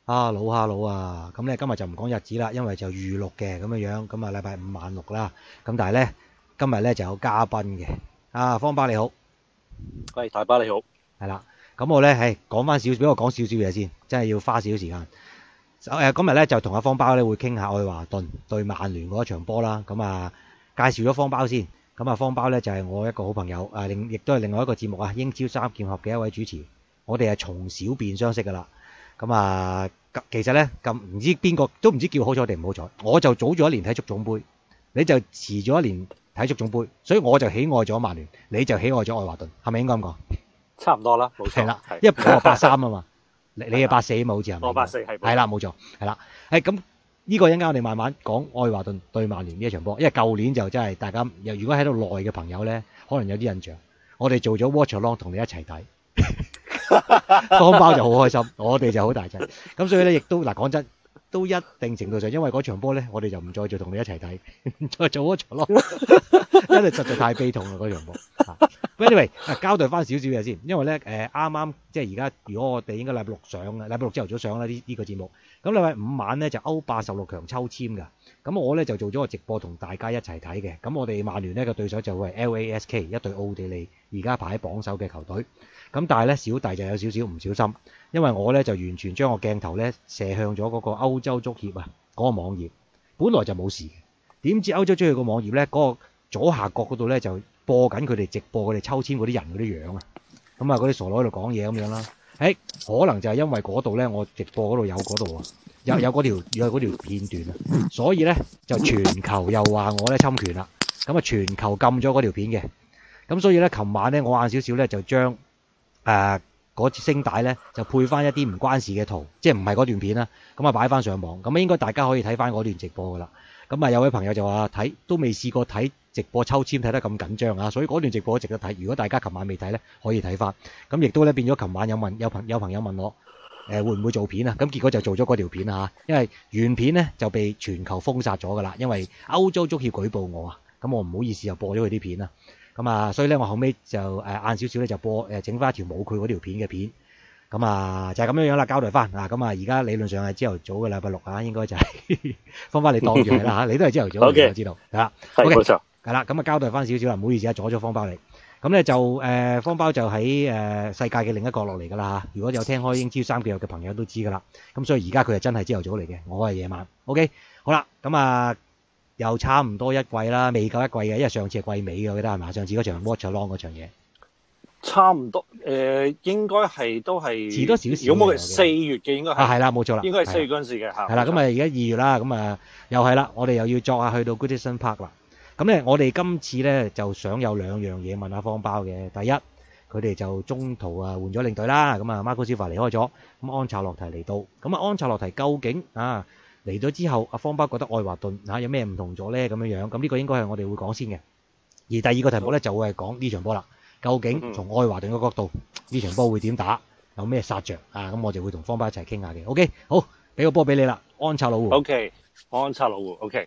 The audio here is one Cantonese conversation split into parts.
哈佬啊！咁咧今日就唔講日子啦，因為就預錄嘅咁樣樣，咁啊禮拜五晚錄啦。咁但係咧今日咧就有嘉賓嘅，方包你好， 喂，大巴你好。 係啦。咁我咧講翻俾我講少少嘢先，真係要花少少時間。今日咧就同阿方包咧會傾下愛華頓對曼聯嗰一場波啦。咁介紹咗方包先。咁方包咧就係我一個好朋友，亦都係另外一個節目英超三劍俠嘅一位主持。我哋係從小便相識噶啦。咁其實咧咁唔知邊個都唔知叫好彩定唔好彩，我就早咗一年睇足總杯，你就遲咗一年睇足總杯，所以我就喜愛咗曼聯，你就喜愛咗愛華頓，係咪應該咁講？ 差唔多啦，冇錯。 係啦，因為我係83啊嘛，你係84啊嘛，好似係咪？ 我84係。 係啦，冇錯，係啦。咁呢個一陣間我哋慢慢講愛華頓對曼聯呢一場波，因為舊年就真係大家如果喺度耐嘅朋友咧，可能有啲印象，我哋做咗 watch along 同你一齊睇。方包就好開心，我哋就好大劑，咁所以咧亦都講真，都一定程度上，因為嗰場波咧，我哋就唔再做同你一齊睇，唔再做嗰場咯，因為實在太悲痛啦嗰場波。Anyway， 交代翻少少嘢先，因為咧啱啱即係而家，如果我哋應該禮拜六上嘅，禮拜六朝頭早上啦呢個節目，咁禮拜五晚咧就歐霸16強抽籤㗎，咁我咧就做咗個直播同大家一齊睇嘅，咁我哋曼聯呢個對手就會係 LASK 一隊奧地利而家排喺榜首嘅球隊。咁但係咧，小弟就有少少唔小心，因為我咧就完全將個鏡頭咧射向咗嗰個歐洲足協嗰個網頁，本來就冇事嘅，點知歐洲足協個網頁咧嗰個左下角嗰度咧就播緊佢哋直播佢哋抽籤嗰啲人嗰啲樣啊，咁嗰啲傻佬喺度講嘢咁樣啦，可能就係因為嗰度咧我直播嗰度有嗰度有嗰條片段啊，所以咧就全球又話我咧侵權啦，咁全球禁咗嗰條片嘅，咁所以咧琴晚咧我晏少少咧就將嗰支聲帶咧就配翻一啲唔關事嘅圖，即係唔係嗰段片啦，咁擺翻上網，咁應該大家可以睇翻嗰段直播噶啦。咁有位朋友就話睇都未試過睇直播抽籤睇得咁緊張啊，所以嗰段直播值得睇。如果大家琴晚未睇咧，可以睇翻。咁亦都咧變咗琴晚有朋友問我會唔會做片啊？咁結果就做咗嗰條片啊，因為原片咧就被全球封殺咗噶啦，因為歐洲足協舉報我啊，咁我唔好意思又播咗佢啲片啊。所以咧，我後尾就晏少少咧就播整翻一條冇佢嗰條片嘅片，就係咁樣啦，交代翻咁而家理論上係朝頭早嘅禮拜六應該就係方翻你當住係啦你都係朝頭早嘅，我知道係啦， 係冇錯， 係啦，咁交代翻少少啦，唔好意思阻咗方包你。咁咧就方包就喺世界嘅另一角落嚟㗎啦，如果有聽開英超三腳嘅朋友都知㗎啦。咁所以而家佢係真係朝頭早嚟嘅，我係夜晚。OK，好啦，又差唔多一季啦，未夠一季嘅，因為上次係季尾嘅，我記得係嘛？上次嗰場 Watch Along 嗰場嘢， 差唔多應該係都係遲多少少。 如果冇係4月嘅，應該係啦，冇錯啦， 應該係4月嗰陣時嘅嚇。 係啦，咁而家2月啦，咁又係啦，我哋又要作下去到 Goodison Park 啦。咁咧，我哋今次咧就想有兩樣嘢問下方包嘅。第一，佢哋就中途換咗領隊啦，咁Marco Silva 離開咗，咁安察洛提嚟到，咁安察洛提究竟嚟咗之後，阿方包覺得愛華頓有咩唔同咗咧咁樣樣，咁呢個應該係我哋會講先嘅。而第二個題目咧就會係講呢場波啦，究竟從愛華頓嘅角度，呢場波會點打，有咩殺着咁我就會同方包一齊傾下嘅。OK， 好，俾個波俾你啦，安察老胡。 OK， 安察老胡。OK，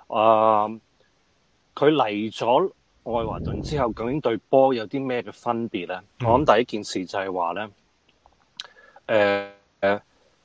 佢嚟咗愛華頓之後，究竟對波有啲咩嘅分別咧？我諗第一件事就係話咧，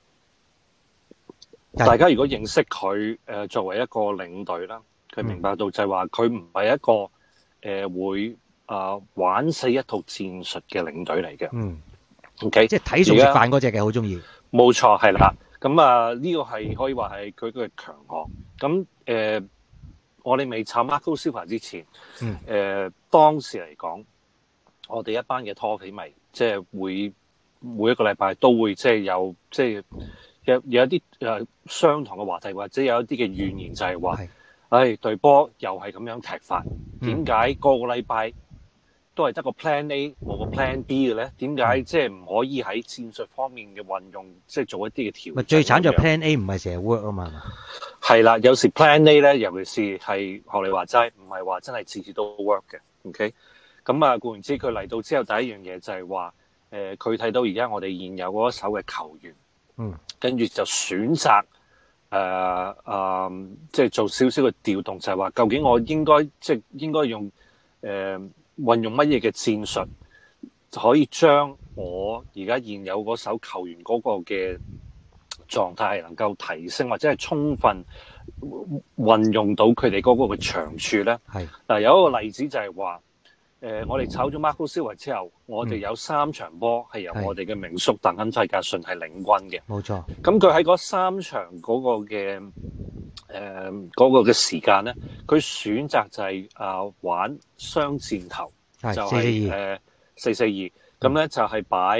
大家如果認識佢作為一個領隊啦，佢明白到就係話佢唔係一個會玩死一套戰術嘅領隊嚟嘅。OK， 即係睇餸食飯嗰隻嘅，好中意。 冇錯，係啦。咁呢個係可以話係佢嘅強項。咁我哋未炒 Marco Silva 之前，當時嚟講，我哋一班嘅拖皮迷，即係會每一個禮拜都會即係有即係。有一啲相同嘅話題，或者有一啲嘅怨言，就係話，隊波又係咁樣踢法，點解個個禮拜都係得個 Plan A 冇個 Plan B 嘅咧？點解即係唔可以喺戰術方面嘅運用，即係做一啲嘅調整？ 最慘就 Plan A 唔係成日 work 啊嘛。 係啦，有時 Plan A 咧，尤其是係學你話齋，唔係話真係次次都 work 嘅。OK， 咁固然之佢嚟到之後，第一樣嘢就係話，佢睇到而家我哋現有嗰一手嘅球員。跟住就選擇即係做少少嘅調動，就係話究竟我應該用運用乜嘢嘅戰術，就可以將我而家現有嗰手球員嗰個嘅狀態係能夠提升或者係充分運用到佢哋嗰個嘅長處咧？ 係嗱，有一個例子就係話，我哋炒咗 Marco Silva 之後，我哋有3場波係由我哋嘅名宿鄧肯費格遜係領軍嘅。 冇錯。 咁佢喺嗰3場嗰個嘅嗰個嘅時間咧，佢選擇就係玩雙箭頭，就係4-4-2。咁咧就係擺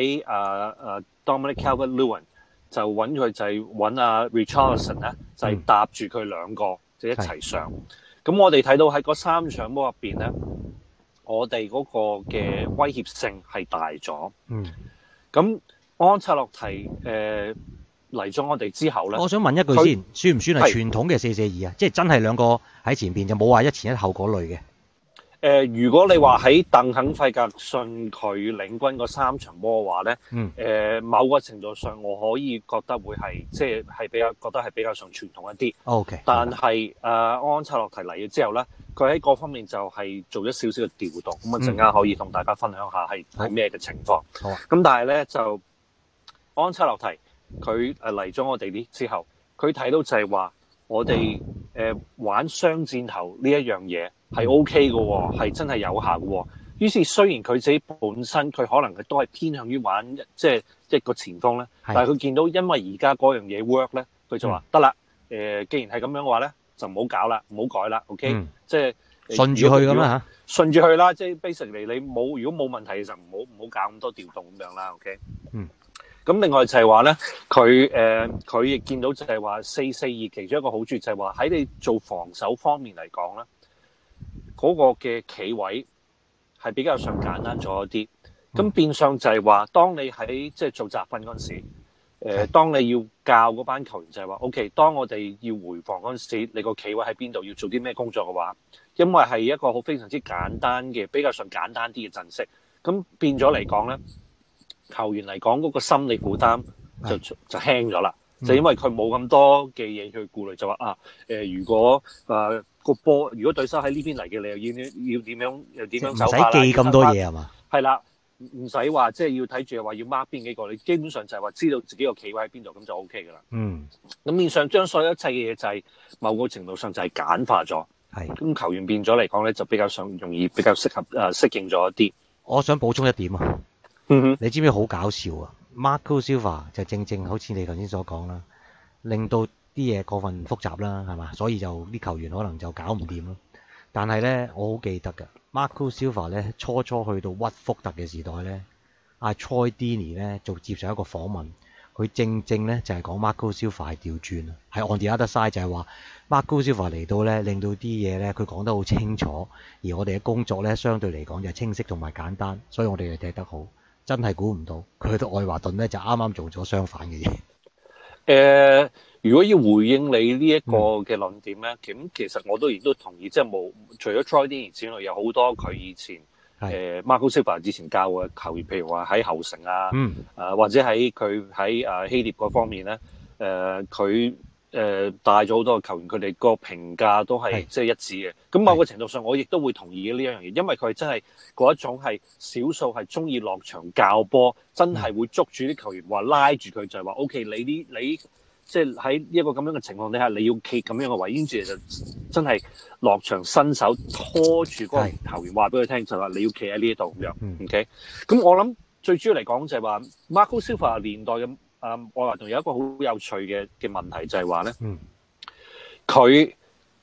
Dominic Calvert-Lewin 就揾佢就係揾Richarlison 咧，就係搭住佢兩個就一齊上。咁我哋睇到喺嗰3場波入邊咧，我哋嗰個嘅威脅性係大咗。咁安察洛提嚟咗我哋之後咧， 我想問一句先，算唔算係傳統嘅4-4-2啊？即係真係兩個喺前邊就冇話一前一後嗰類嘅。 如果你話喺鄧肯費格遜佢領軍嗰3場波嘅話咧，某個程度上我可以覺得會係即係比較覺得係比較上傳統一啲。 OK， 但係安察洛提嚟咗之後咧，佢喺各方面就係做咗少少嘅調動，咁啊陣間可以同大家分享下係咩嘅情況。 好啊。 咁但係咧就安察洛提佢嚟咗我哋呢之後，佢睇到就係話我哋玩雙箭頭呢一樣嘢係 OK 嘅喎，係真係有效嘅喎。於是雖然佢自己本身佢可能都係偏向於玩即係一個前鋒咧，但係佢見到因為而家嗰樣嘢 work 咧，佢就話得啦。既然係咁樣嘅話咧，就唔好搞啦，唔好改啦。OK，即係順住去咁啦嚇，順住去啦。即係 basically 你冇如果冇問題嘅時候，唔好搞咁多調動咁樣啦。OK。咁另外就係話咧，佢亦見到就係話4-4-2其中一個好處就係話喺你做防守方面嚟講咧，嗰個嘅企位係比較上簡單咗一啲。咁變相就係話，當你喺即係做集訓嗰陣時，當你要教嗰班球員就係話 ，OK， 當我哋要回防嗰陣時，你個企位喺邊度，要做啲咩工作嘅話，因為係一個好非常之簡單嘅比較上簡單啲嘅陣式，咁變咗嚟講咧。球員嚟講嗰個心理負擔就輕咗啦，就因為佢冇咁多嘅嘢去顧慮，就話如果個波如果對手喺呢邊嚟嘅，你又要點樣走法啦？ 唔使記咁多嘢係嘛？ 係啦，唔使話即係要睇住話要 mark 邊幾個，你基本上就係話知道自己個企位喺邊度，咁就 O K 噶啦。咁面上將所有一切嘅嘢就係某個程度上就係簡化咗。咁球員變咗嚟講咧，就比較上容易比較適合適應咗一啲。 我想補充一點啊。你知唔知好搞笑啊 ？Marco Silva 就正好似你頭先所講啦，令到啲嘢過分複雜啦，係嘛？所以就啲球員可能就搞唔掂咯。但係咧，我好記得㗎 Marco Silva 咧初去到屈福特嘅時代咧，阿 Troy Deeney 咧就接受一個訪問，佢正咧就係講 Marco Silva 係調轉啊，係 on the other side 就係話 Marco Silva 嚟到咧，令到啲嘢咧佢講得好清楚，而我哋嘅工作咧相對嚟講就係清晰同埋簡單，所以我哋就踢得好。真係估唔到，佢去到愛華頓咧就啱啱做咗相反嘅嘢。 如果要回應你呢一個嘅論點咧，咁其實我亦都同意，即係冇除咗 Troy Deeney之外，有好多佢以前Marco Silva 之前教嘅球員，譬如話喺後城啊，或者喺佢喺希臘嗰方面咧，佢帶咗好多嘅球員，佢哋個評價都係即係一致嘅。咁某個程度上，我亦都會同意呢一樣嘢，因為佢真係嗰一種係少數係中意落場教波，真係會捉住啲球員話拉住佢，就係話 OK，你即係喺一個咁樣嘅情況底下，你要企咁樣嘅位，跟住就真係落場伸手拖住嗰個球員，話俾佢聽就話你要企喺呢一度咁樣。OK，咁我諗最主要嚟講就係話 Marco Silva 年代嘅。愛華頓有一個好有趣嘅問題就係話咧，佢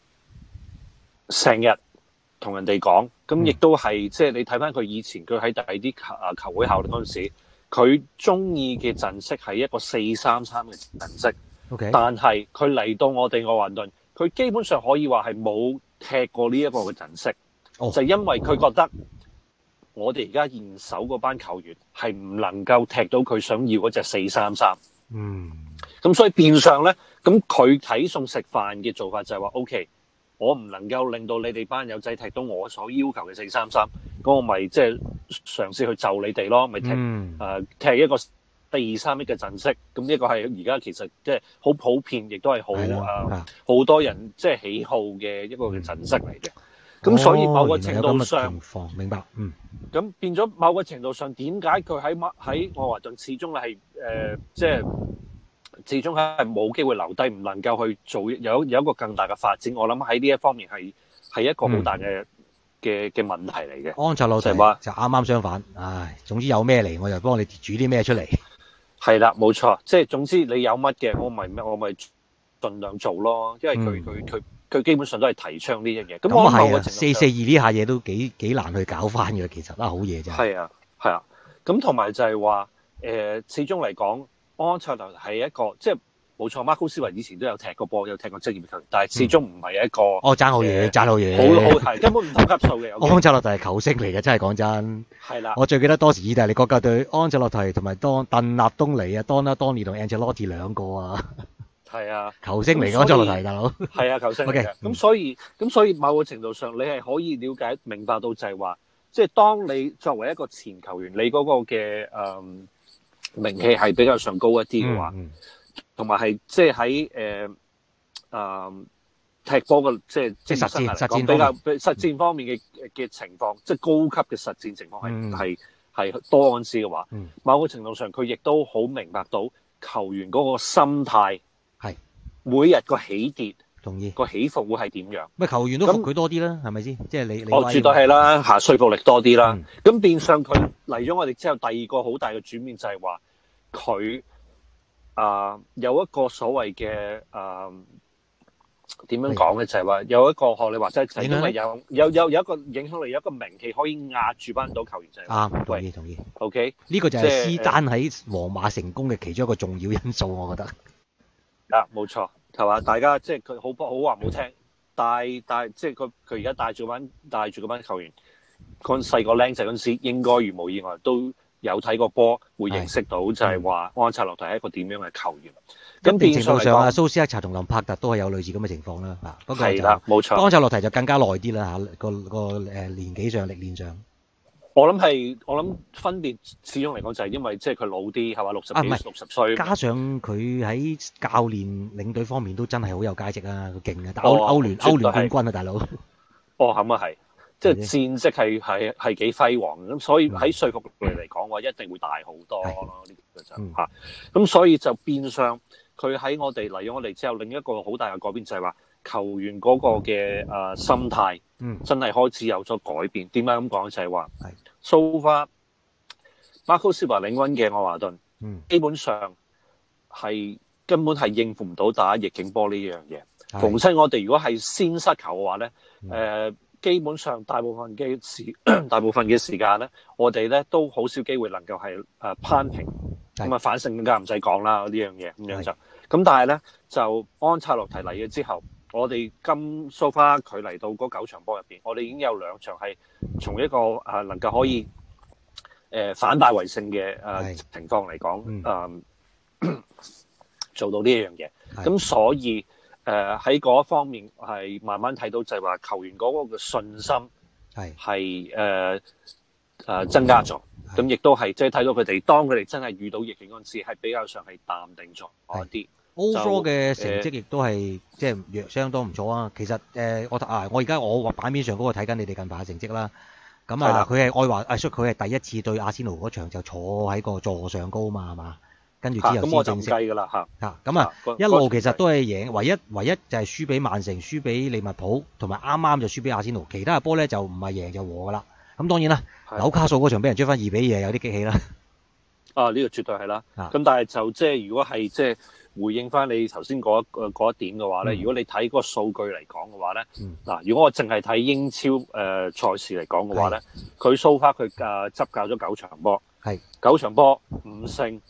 成日同人哋講，咁亦都係即係你睇翻佢以前佢喺第二啲球會效力嗰陣時，佢中意嘅陣式係一個4-3-3嘅陣式。但係佢嚟到我哋愛華頓，佢基本上可以話係冇踢過呢一個嘅陣式，就因為佢覺得。我哋而家現手嗰班球員係唔能夠踢到佢想要嗰隻4-3-3。咁所以變相咧，咁佢睇餸食飯嘅做法就係話 OK， 我唔能夠令到你哋班友仔踢到我所要求嘅4-3-3，咁我咪即係嘗試去就你哋咯，咪踢踢一個4-2-3-1嘅陣式。咁呢個係而家其實即係好普遍，亦都係好多人即係喜好嘅一個嘅陣式嚟嘅。咁所以某個程度上， 明白， 咁變咗某個程度上，點解佢喺愛華頓始終係即係始終係冇機會留低，唔能夠去做有一個更大嘅發展。我諗喺呢一方面係一個好大嘅問題嚟嘅。 安察洛提就啱啱相反，唉，總之有咩嚟我就幫你煮啲咩出嚟。 係啦，冇錯，即係總之你有乜嘅，我咪盡量做咯，因為佢基本上都係提倡呢樣嘢。咁我係啊 ，442呢下嘢都幾難去搞翻嘅，其實都係好嘢啫。 係啊，咁同埋就係話始終嚟講，安察洛提係一個即係冇錯，Marco Silva以前都有踢過波，有踢過職業球員，但係始終唔係一個爭好遠，爭好遠， 好係根本唔同級數嘅。 安察洛提係球星嚟嘅，真係講真。 係啦， 我最記得當時意大利國家隊安察洛提同埋鄧納東尼啊，當年同 Ancelotti 兩個啊。係啊，球星嚟嘅安察洛提大佬。 係啊，球星嚟嘅。咁所以某個程度上，你係可以了解明白到就係話，即係當你作為一個前球員，你嗰個嘅名氣係比較上高一啲嘅話，同埋係即係喺踢波嘅即係實戰比較實戰方面嘅情況，即係高級嘅實戰情況係多安士嘅話，某個程度上佢亦都好明白到球員嗰個心態。每日個起跌， 同意個起伏會係點樣？ 咪球員都服佢多啲啦，係咪先？即係你絕對係啦，說服力多啲啦。咁變相佢嚟咗我哋之後，第二個好大嘅轉變就係話佢有一個所謂嘅點樣講咧？就係話有一個學你話齋，就係因為有一個影響力，有一個名氣可以壓住班到球員就係啱，同意。 OK， 呢個就係斯丹喺皇馬成功嘅其中一個重要因素，我覺得。 冇錯，係嘛？大家即係佢好話唔好聽，帶即係佢而家帶住嗰班球員，嗰陣細個僆仔嗰陣時，應該如無意外都有睇過波，會認識到就係話安察洛提係一個點樣嘅球員。 咁程度上蘇斯克查同林柏特都係有類似咁嘅情況啦。不過係啦，冇錯。 安察洛提就更加耐啲啦個年紀上歷練上。 我諗分別始終嚟講就係因為即係佢老啲係嘛，60歲， 加上佢喺教練領隊方面都真係好有佳績啊，佢勁啊，打歐聯冠軍啊，大佬。 咁啊係，即係戰績係幾輝煌咁，所以喺說服力嚟講話一定會大好多咯。呢個就嚇，咁所以就變相佢喺我哋嚟咗我哋之後，另一個好大嘅改變就係話球員嗰個嘅心態。真係開始有咗改變。點解咁講？就係話，so far Marco Silva領軍嘅愛華頓，基本上係根本係應付唔到打逆境波呢樣嘢。逢親我哋如果係先失球嘅話咧，基本上大部分嘅時間咧，我哋咧都好少機會能夠係攀平。咁反勝更加唔使講啦，呢樣嘢咁樣就咁。但係咧就安察洛提嚟咗之後。我哋今 so far 佢嚟到嗰9場波入邊，我哋已經有2場係從一個能夠可以反敗為勝嘅情況嚟講，做到呢一樣嘢。咁所以喺嗰一方面係慢慢睇到就係話球員嗰個嘅信心係增加咗。咁亦都係即係睇到佢哋當佢哋真係遇到逆境嗰陣時，係比較上係淡定咗一啲。 Overall 嘅成績亦都係即係相當唔錯啊！其實我而家我版面上嗰個睇緊你哋近排嘅成績啦。咁佢係愛華所以佢係第一次對阿仙奴嗰場就坐喺個座上高嘛，係嘛？跟住之後先正式。咁一路其實都係贏，唯一就係輸俾曼城、輸俾利物浦，同埋啱啱就輸俾阿仙奴。其他嘅波咧就唔係贏就和噶啦。咁當然啦，紐卡素嗰場俾人追翻2-2，有啲激氣啦。 呢個絕對係啦。咁但係就即係如果係即係。回應翻你頭先嗰一點嘅話咧，如果你睇嗰個數據嚟講嘅話咧，如果我淨係睇英超賽事嚟講嘅話咧，佢 so far 佢執教咗9場波，9場波5勝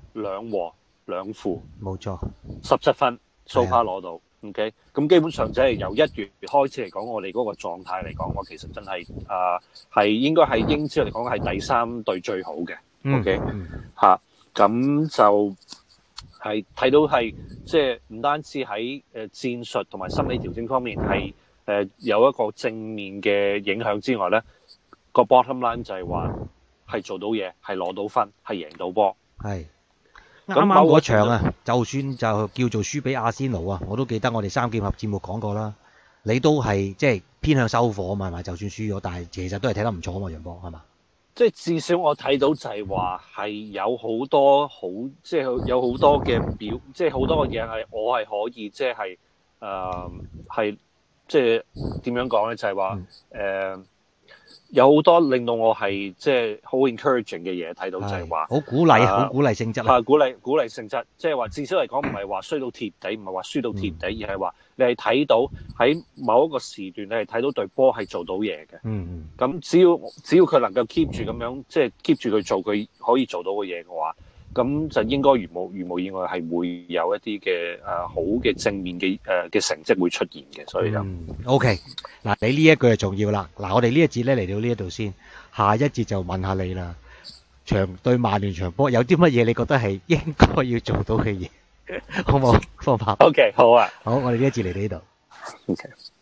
2和2負，冇錯，17分 so far 攞到。OK， 咁基本上即係由1月開始嚟講，我哋嗰個狀態嚟講，我其實真係係應該係英超嚟講係第3隊最好嘅。OK，咁就。係睇到係即係唔單止喺戰術同埋心理調整方面係有一個正面嘅影響之外咧，個 bottom line 就係話係做到嘢，係攞到分，係贏到波。係啱啱嗰場啊，就算就叫做輸俾阿仙奴啊，我都記得我哋3劍俠節目講過啦。你都係即係偏向收貨啊嘛，係咪？就算輸咗，但係其實都係睇得唔錯啊嘛，楊波係嘛？ 即係至少我睇到就係話係有好多好，即係有好多嘅表，即係好多嘅嘢係我係可以即係係即係點樣講咧？就係話有好多令到我係即係好 encouraging 嘅嘢睇到就係話好鼓勵，好鼓勵性質啊！ 鼓勵性質，即係話至少嚟講唔係話衰到貼地，唔係話輸到貼地，而係話你係睇到喺某一個時段，你係睇到隊波係做到嘢嘅。咁只要佢能夠 keep 住咁樣，即係 keep 住佢做佢可以做到嘅嘢嘅話，咁就應該如無意外係會有一啲嘅好嘅正面嘅成績會出現嘅，所以就 OK。嗱，你呢一句就重要啦。嗱，我哋呢一節咧嚟到呢一度先，下一節就問下你啦。對曼聯場波有啲乜嘢你覺得係應該要做到嘅嘢，好冇？方法 OK 好啊， 好，我哋呢一節嚟到呢度。 OK。